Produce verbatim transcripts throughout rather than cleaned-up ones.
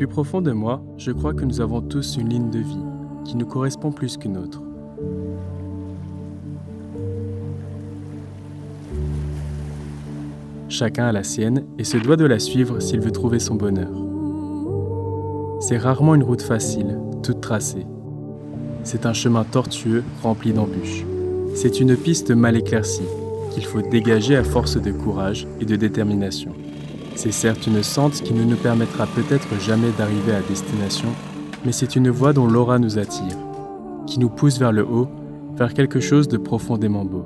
plus profond de moi, je crois que nous avons tous une ligne de vie qui nous correspond plus qu'une autre. Chacun a la sienne et se doit de la suivre s'il veut trouver son bonheur. C'est rarement une route facile, toute tracée. C'est un chemin tortueux, rempli d'embûches. C'est une piste mal éclaircie, qu'il faut dégager à force de courage et de détermination. C'est certes une sente qui ne nous permettra peut-être jamais d'arriver à destination, mais c'est une voie dont l'aura nous attire, qui nous pousse vers le haut, vers quelque chose de profondément beau.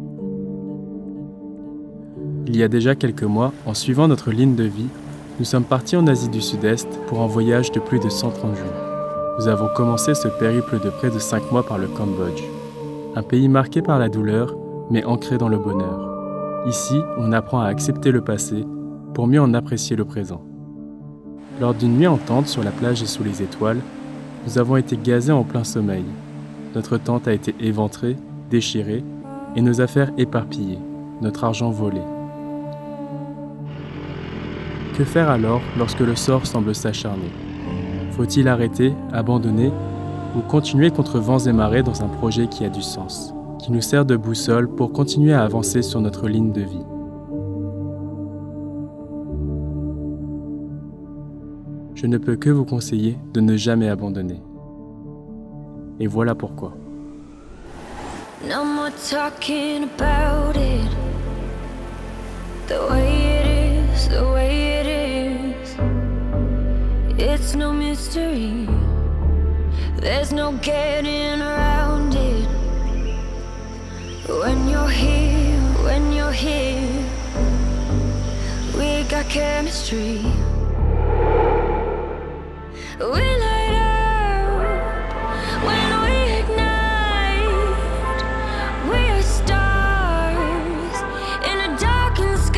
Il y a déjà quelques mois, en suivant notre ligne de vie, nous sommes partis en Asie du Sud-Est pour un voyage de plus de cent trente jours. Nous avons commencé ce périple de près de cinq mois par le Cambodge, un pays marqué par la douleur, mais ancré dans le bonheur. Ici, on apprend à accepter le passé pour mieux en apprécier le présent. Lors d'une nuit en tente sur la plage et sous les étoiles, nous avons été gazés en plein sommeil. Notre tente a été éventrée, déchirée, et nos affaires éparpillées, notre argent volé. Que faire alors lorsque le sort semble s'acharner? Faut-il arrêter, abandonner, ou continuer contre vents et marées dans un projet qui a du sens, qui nous sert de boussole pour continuer à avancer sur notre ligne de vie? Je ne peux que vous conseiller de ne jamais abandonner. Et voilà pourquoi. No more talking about it. The way it is, the way it is. It's no mystery. There's no getting around it. When you're here, when you're here, we got chemistry. We light up when we ignite. We are stars in a darkened sky.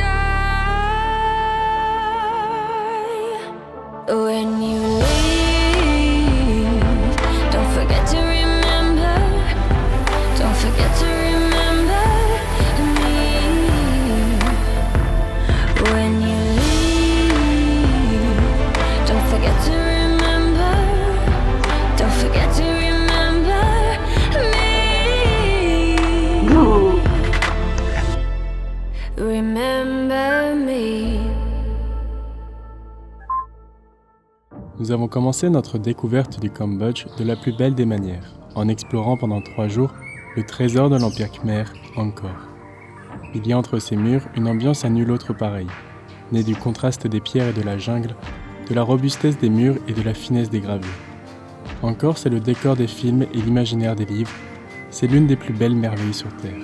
When you leave, don't forget to remember. Don't forget to remember me. When you leave, don't forget to remember. Don't forget to remember me. Remember me. Nous avons commencé notre découverte du Cambodge de la plus belle des manières, en explorant pendant trois jours le trésor de l'Empire Khmer, Angkor. Il y a entre ces murs une ambiance à nulle autre pareille, née du contraste des pierres et de la jungle, de la robustesse des murs et de la finesse des gravures. Angkor, c'est le décor des films et l'imaginaire des livres. C'est l'une des plus belles merveilles sur Terre.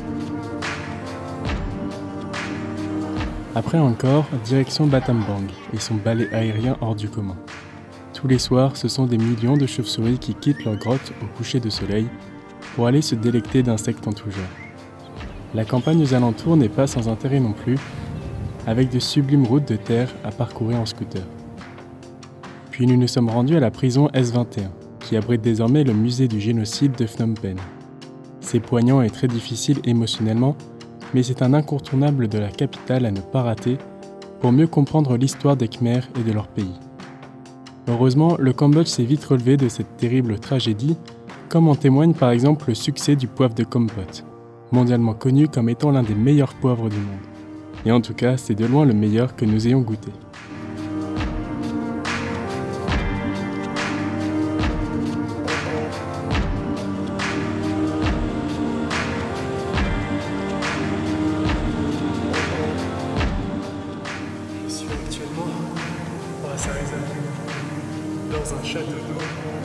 Après Angkor, direction Battambang et son balai aérien hors du commun. Tous les soirs, ce sont des millions de chauves-souris qui quittent leur grotte au coucher de soleil pour aller se délecter d'insectes en tout genre. La campagne aux alentours n'est pas sans intérêt non plus, avec de sublimes routes de terre à parcourir en scooter. Puis nous nous sommes rendus à la prison S vingt et un, qui abrite désormais le musée du génocide de Phnom Penh. C'est poignant et très difficile émotionnellement, mais c'est un incontournable de la capitale à ne pas rater pour mieux comprendre l'histoire des Khmers et de leur pays. Heureusement, le Cambodge s'est vite relevé de cette terrible tragédie, comme en témoigne par exemple le succès du poivre de Kampot, mondialement connu comme étant l'un des meilleurs poivres du monde. Et en tout cas, c'est de loin le meilleur que nous ayons goûté. Je suis actuellement à Sarizal, dans un château d'eau.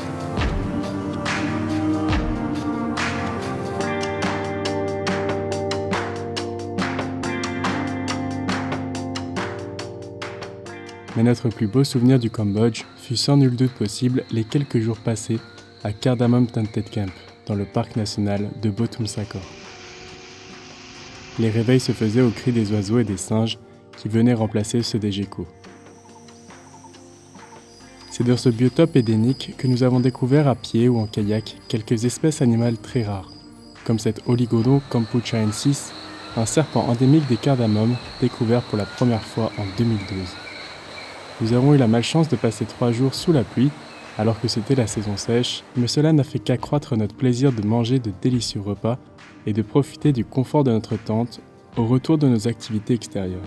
Mais notre plus beau souvenir du Cambodge fut sans nul doute possible les quelques jours passés à Cardamom Tented Camp, dans le parc national de Botum Sakor. Les réveils se faisaient au cri des oiseaux et des singes qui venaient remplacer ceux des geckos. C'est dans ce biotope édénique que nous avons découvert à pied ou en kayak quelques espèces animales très rares, comme cet Oligodon campuchaensis, un serpent endémique des Cardamoms découvert pour la première fois en deux mille douze. Nous avons eu la malchance de passer trois jours sous la pluie, alors que c'était la saison sèche, mais cela n'a fait qu'accroître notre plaisir de manger de délicieux repas et de profiter du confort de notre tente au retour de nos activités extérieures.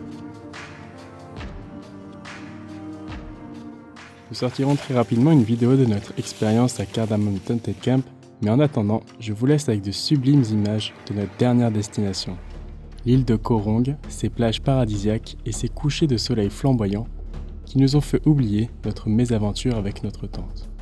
Nous sortirons très rapidement une vidéo de notre expérience à Cardamom Tented Camp, mais en attendant, je vous laisse avec de sublimes images de notre dernière destination. L'île de Koh Rong, ses plages paradisiaques et ses couchers de soleil flamboyants qui nous ont fait oublier notre mésaventure avec notre tente.